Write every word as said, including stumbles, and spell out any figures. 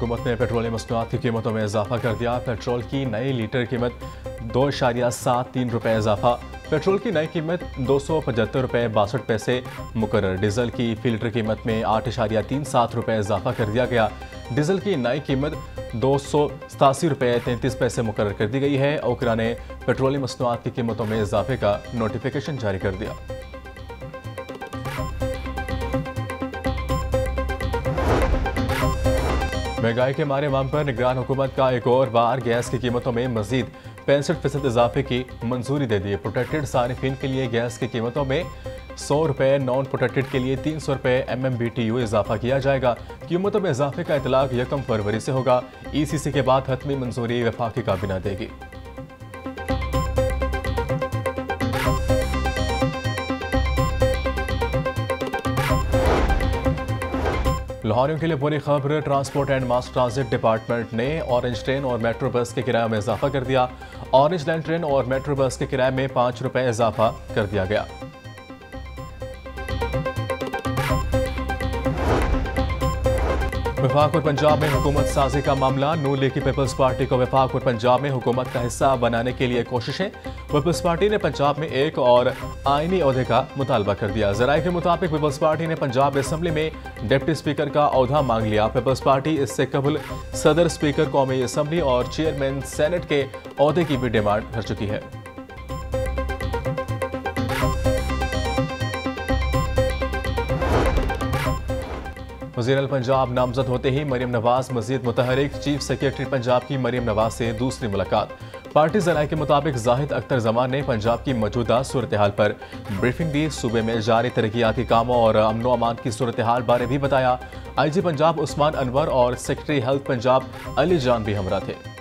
हुकूमत ने पेट्रोलियम मसनूआत की कीमतों में इजाफा कर दिया। पेट्रोल की नई लीटर कीमत दो इशारिया सात तीन रुपये इजाफा। पेट्रोल की नई कीमत दो सौ पचहत्तर रुपये बासठ पैसे मुकर्रर। डीजल की फी लीटर कीमत में आठ इशारिया तीन सात रुपये इजाफा कर दिया गया। डीजल की नई कीमत दो सौ सतासी रुपये तैंतीस पैसे मुकर्रर कर दी गई है। ओकरा ने पेट्रोलियम मसनूआत की कीमतों में इजाफे का नोटिफिकेशन जारी कर दिया। महंगाई के मारे वाम पर निगरान हुकूमत का एक और बार गैस की कीमतों में मजीद पैंसठ फीसद इजाफे की मंजूरी दे दी। प्रोटेक्टेड सारिफिन के लिए गैस की कीमतों में सौ रुपये, नॉन प्रोटेक्टेड के लिए तीन सौ रुपये M M B T U इजाफा किया जाएगा। कीमतों में इजाफे का इतलाक यकम फरवरी से होगा। ई सी सी के बाद हतमी मंजूरी वफाकी काबीना देगी। लाहौरियों के लिए बुरी खबर, transport and mass transit department ने ऑरेंज ट्रेन और मेट्रो बस के किराए में इजाफा कर दिया। ऑरेंज लाइन ट्रेन और मेट्रो बस के किराए में पाँच रुपये इजाफा कर दिया गया। वफाक और पंजाब में हुकूमत साजी का मामला। नून लीग की पीपल्स पार्टी को वफाक और पंजाब में हुकूमत का हिस्सा बनाने के लिए कोशिशें। पीपल्स पार्टी ने पंजाब में एक और आईनी ओहदे का मुतालबा कर दिया। जराये के मुताबिक पीपल्स पार्टी ने पंजाब असम्बली में डिप्टी स्पीकर का ओहदा मांग लिया। पीपल्स पार्टी इससे कबल सदर स्पीकर कौमी असम्बली और चेयरमैन सेनेट के ओहदे की भी डिमांड कर चुकी है। वज़ीर पंजाब नामजद होते ही मरियम नवाज मजीद मुतहरिक। चीफ सेक्रेटरी पंजाब की मरियम नवाज से दूसरी मुलाकात। पार्टी जराये के मुताबिक जाहिद अख्तर जमान ने पंजाब की मौजूदा सूरत हाल पर ब्रीफिंग दी। सूबे में जारी तरक्याती कामों और अमनो अमान की सूरत हाल बारे भी बताया। आई जी पंजाब उस्मान अनवर और सेक्रेटरी हेल्थ पंजाब अली जान भी हमरा थे।